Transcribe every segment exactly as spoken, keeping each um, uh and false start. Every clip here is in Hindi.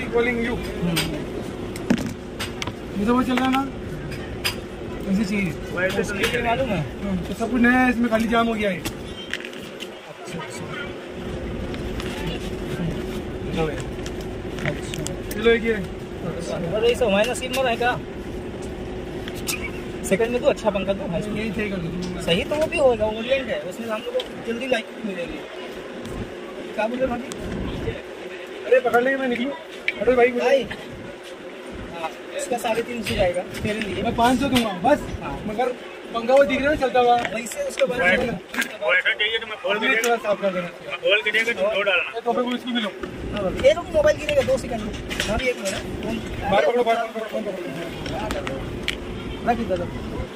Calling you. मुझे वो चल रहा ना ऐसी चीज मालूम है तो सब कुछ नया है, इसमें खाली जाम हो गया है। चलो एक ये सौ माइनस तीन में रहेगा सेकंड में तो अच्छा पंखा तो यही सही कर दो। सही तो वो भी होगा, ओरिएंट है उसमें हम लोग को जल्दी लाइट मिलेगी। क्या बोले भाभी? अरे पकड़ लेंगे, मैं निकलूँ। अरे भाई भाई हाँ, इसका साढ़े तीन सौ जाएगा तेरे लिए। मैं पाँच सौ दूंगा बस। हाँ। मगर पंखा वो दिख रहा है चलता हुआ वैसे उसका वैसा चाहिए तो मैं खोल के थोड़ा साफ कर देना। खोल के देगा तो दो डालना। तो फिर इसको भी लो। ये लोग मोबाइल गिरेगा दो सेकंड में। भाभी एक मिनट बाहर पकड़ो, बाहर पकड़ो, फोन पकड़ो। रख दो।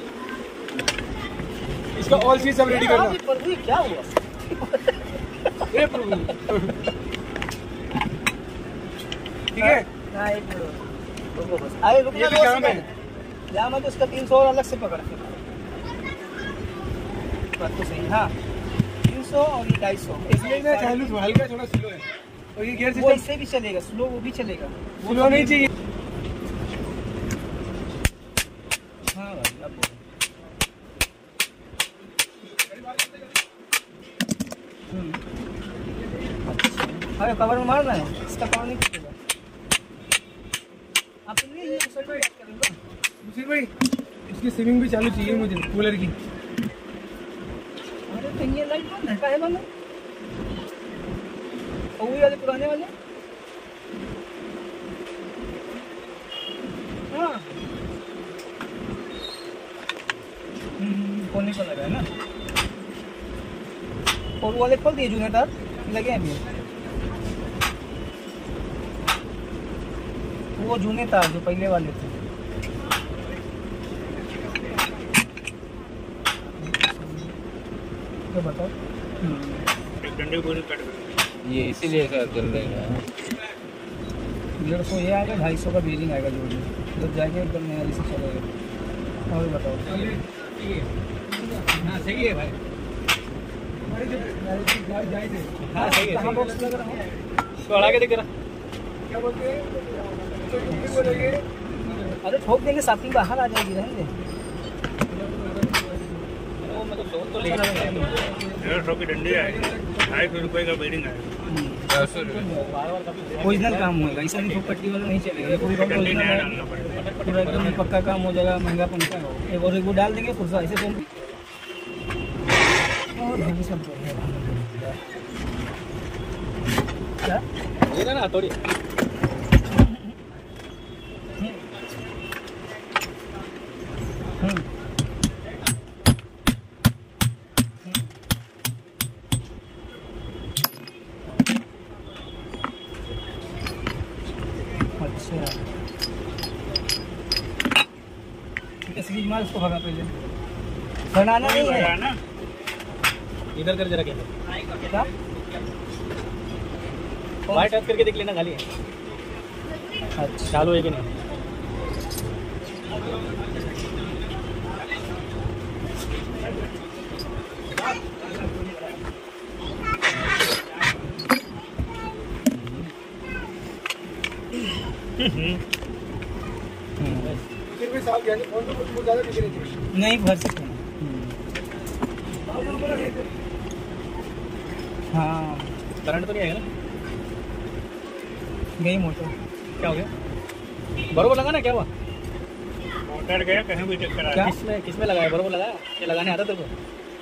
इसका ऑल चीज सब रेडी करना। प्रभु क्या हुआ? ये प्रभु ठीक है। हाँ एक मिनट रुको बस। अरे रुक ये भी जाम है। जाम है तो उसका तीन सौ और अलग से पकड़ के बात तो सही। हाँ तीन सौ और ये ढाई सौ इसमें ना चालू हल्का थोड़ा स्लो है और ये गियर वो सिस्टम इससे भी चलेगा, स्लो वो भी चलेगा। स्लो नहीं चाहिए। हाँ भाई अब बोलो। अरे कवर में मारना है, इसका कवर नहीं टूटेगा। आप नहीं ये सब बात करेंगे मुझे भाई इसकी स्विमिंग भी चालू चाहिए मुझे कूलर की। अरे तो ये लाइट बंद है काहे बंद है? और वही वाले पुराने वाले हाँ खोलने को लगा है ना। और वाले खोल दिए जूने तार लगे हैं अभी। वो जूने तार जो पहले वाले थे। क्या बताओ? एक डंडे पूरी कट गई। ये इसीलिए ऐसा चल रहेगा। डेढ़ सौ ये आएगा, ढाई सौ का बेरिंग आएगा जोड़ में जब जाएगा एकदम नया जैसे चलेगा। और बताओ? हाँ सही है भाई। हाँ सही है। कहाँ बॉक्स लग रहा है? तो आगे दिख रहा। क्या बोलते हैं? अरे ठोक देंगे, साथी बाहर आ जाएगी, रहेंगे। वो मतलब दो तो लेकर डेढ़ सौ की डंडी आएगी, ढाई सौ रुपये का बेरिंग आएगा। ओरिजिनल काम होगा, ऐसा नहीं पट्टी वाला नहीं चलेगा। पूरी डंडी नया डालना पड़ेगा। पूरा एकदम पक्का काम हो जाएगा, महंगा पंखा हो। एक और वो डाल देंगे पुरसा ऐसे तो सब क्या ये ना थोड़ी अच्छा ठीक है, सीरीज मार उसको भगा पहले। बनाना नहीं है ना इधर कर जरा क्या क्या? वाइट टच करके देख लेना खाली है। अच्छा चालू है कि नहीं। फिर भी साफ गया फोन तो कुछ ज्यादा दिख रही थी। नहीं भर सकते। हाँ करंट तो नहीं आएगा ना। गई मोटर। क्या हो गया? बरोबर लगा ना, क्या हुआ? मोटर गया कहीं भी चक्कर आ क्या? गया। किसमें किसमें लगाया? बरोबर लगाया? ये लगाने आता तेरे को?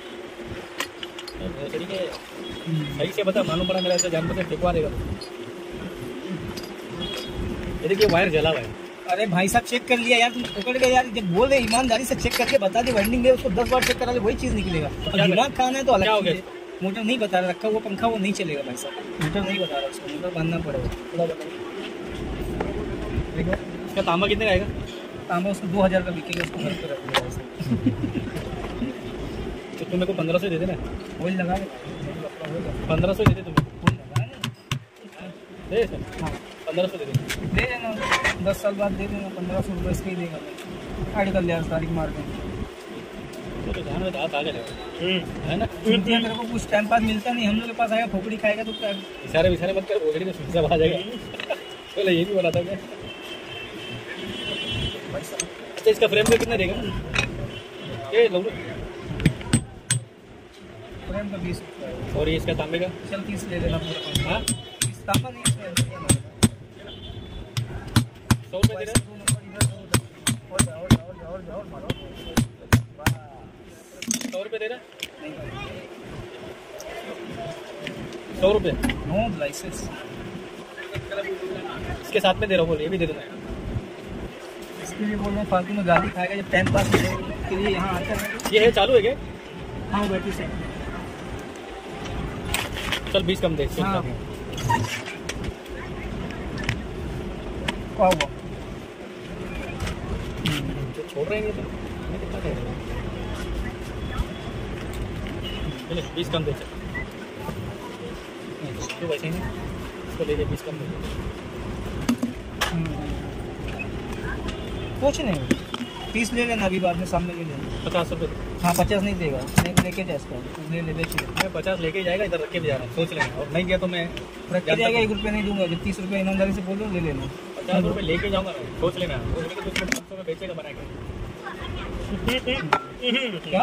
सही के सही से बता, मालूम पड़ा मेरा ऐसे जान से फेंकवा देगा। ये देखिए वायर जला हुआ है। अरे भाई साहब चेक कर लिया यार, तुम पकड़ गए यार। जब बोल रहे ईमानदारी से चेक करके बता दे, वाइंडिंग है उसको दस बार चेक करा ले, वही चीज निकलेगा। क्या दिमाग खाना है तो क्या हो अलग गया? चीज़ है। मोटर नहीं बता रहा, रखा हुआ पंखा वो नहीं चलेगा भाई साहब। मोटर नहीं बता रहा उसको, मोटर बांधना पड़ेगा। थोड़ा बताओ देखो इसका तांबा कितने का आएगा? तांबा उसको दो हजार का बिकेगा, उसको घर पर रख दिया ऐसे। तो तुम मेरे को पंद्रह सौ दे देना। वही लगा ले, पंद्रह सौ दे दे तुम्हें। वही लगा ले। दे सर हाँ पंद्रह सौ दे दे। दे देना, दस साल बाद दे देना। पंद्रह सौ रुपये इसका ही देगा। ऐड कर लिया तारीख मार के। वो तो ध्यान में हाथ आ गया है ना। चुनतियाँ तेरे को कुछ टाइम पास मिलता नहीं, हम लोग के पास आएगा खोपड़ी खाएगा तो क्या? इशारे विशारे मत कर, बोझड़ी में सुनसा आ जाएगा। पहले ये भी बोला था क्या? अच्छा इसका फ्रेम का कितना देगा? ये लो फ्रेम का बीस रुपये और ये इसका तांबे का चल तीस ले लेना पूरा। हाँ तीस तांबा नहीं इसमें सौ रुपये दे रहा और जाओ और जाओ और जाओ मारो सौ रुपये दे रहा सौ रुपये नो लाइसेंस इसके साथ में दे रहा हूँ बोले ये भी दे दूँगा इसके लिए बोल रहा हूँ फालतू में गाली खाएगा जब टाइम पास के लिए यहाँ आता है। ये है चालू है क्या? हाँ बैटरी से चल बीस कम दे इससे हाँ। कम। क्या हुआ? जो छोड़ रहे हैं तो मैं कितना दे रहा हूँ चलो बीस कम दे चल तो वैसे ही नहीं इसको ले ले बीस कम दे कुछ नहीं तीस ले लेना अभी बाद में सामने ले लेना। पचास रुपये हाँ पचास नहीं देगा नहीं तो लेके जा इसका ले ले बेच ले मैं पचास लेके जाएगा इधर रख के भी जा रहा हूँ सोच लेंगे और नहीं गया तो मैं रख के जाएगा एक रुपये नहीं दूंगा जब तीस रुपये ईमानदारी से बोलो ले लेना। पचास रुपये लेके जाऊँगा मैं सोच लेना वो लेके तो उसको पाँच सौ में बेचेगा बना के क्या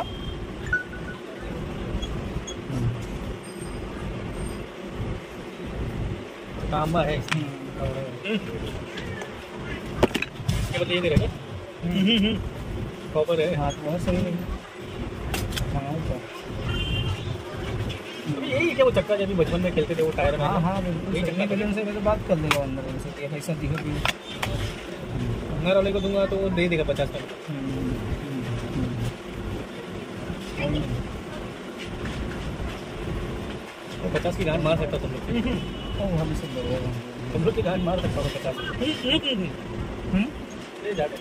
तांबा है ये बताइए दे रहे कॉपर है हाँ तो बहुत सही नहीं। हाँ तो अभी यही क्या वो चक्का जब भी बचपन में खेलते थे वो टायर में हाँ हाँ बिल्कुल यही सही। चक्का पहले उनसे मैं बात कर लेगा अंदर उनसे कि ऐसा दिखो भी। घर वाले को दूंगा तो वो दे देगा पचास का वो पचास की गांड मार सकता तुम लोग हम सब बढ़ेगा तुम लोग की गांड मार सकता हो पचास ले जाकर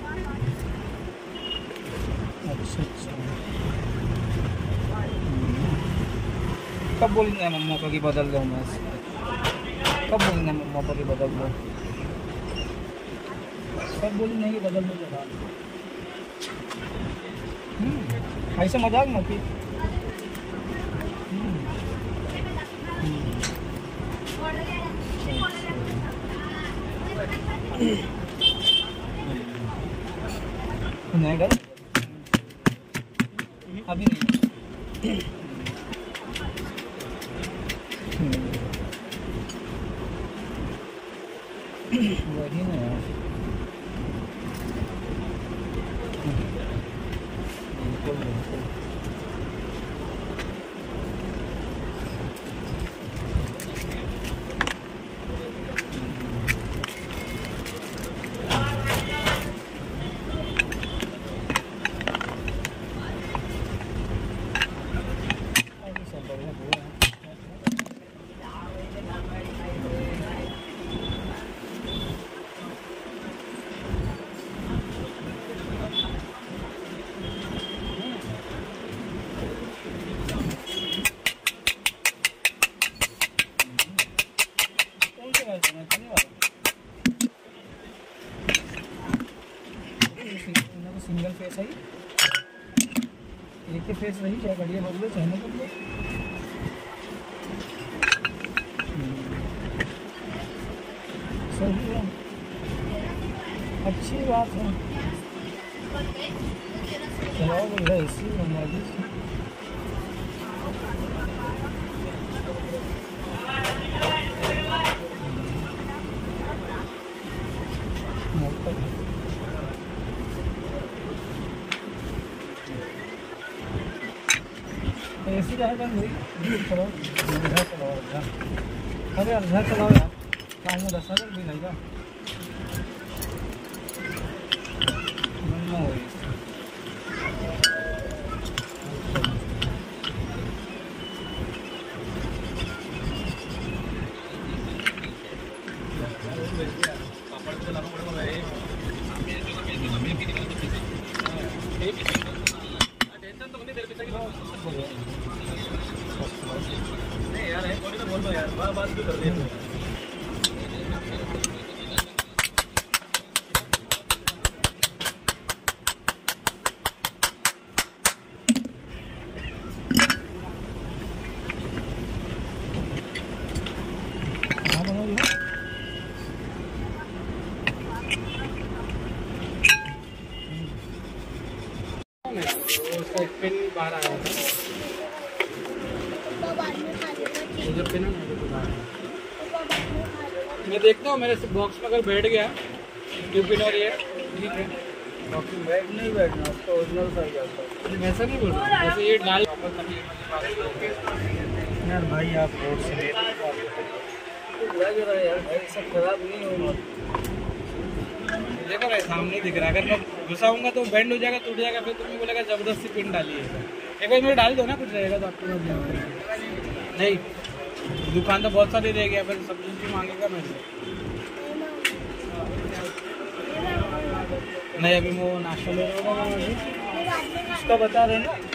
अच्छा अच्छा कब बोलेंगे मम्मा को कि बदल दो मैं कब बोलेंगे मम्मा को कि बदल दो कब बोली नहीं कि बदल दो जरा ऐसे मजाक मत की नहीं कर अभी नहीं वही ना यार बिल्कुल बिल्कुल सिंगल फेस है एक फेस रही चाहे बढ़िया बदलो चाहे ना बदलो सही है अच्छी बात है चलाओ बोला इसी हमारी ऐसी रहे बंद हुई चलो अर्धा चलाओ अर्धा अरे अर्धा चलाओ यार काम में दस हज़ार भी नहीं का हुई यार है बोल दो यार बात भी कर दे नहीं, वो उसका एक पिन बाहर आया था। वो जब पिन है ना तो बाहर आया। मैं देखता हूँ मेरे बॉक्स में अगर बैठ गया टू पिन और ये ठीक है। बैठ नहीं बैठना, उसका ओरिजिनल साइज आता है। वैसा नहीं बोल रहा, जैसे ये डाल यार भाई आप रोड से ले लग रहा है यार भाई, सब खराब नहीं होगा। देखो भाई सामने दिख रहा है, अगर मैं घुसाऊंगा तो बेंड हो जाएगा, टूट जाएगा, फिर तुम्हें बोलेगा जबरदस्ती पिन डाली है। एक बार मेरे डाल दो ना, कुछ रहेगा तो आपको नहीं। दुकान तो बहुत सारी रह गया, फिर सब चीज मांगेगा मेरे से। नहीं अभी वो नाश्ता ले रहा होगा, उसका बता रहे ना।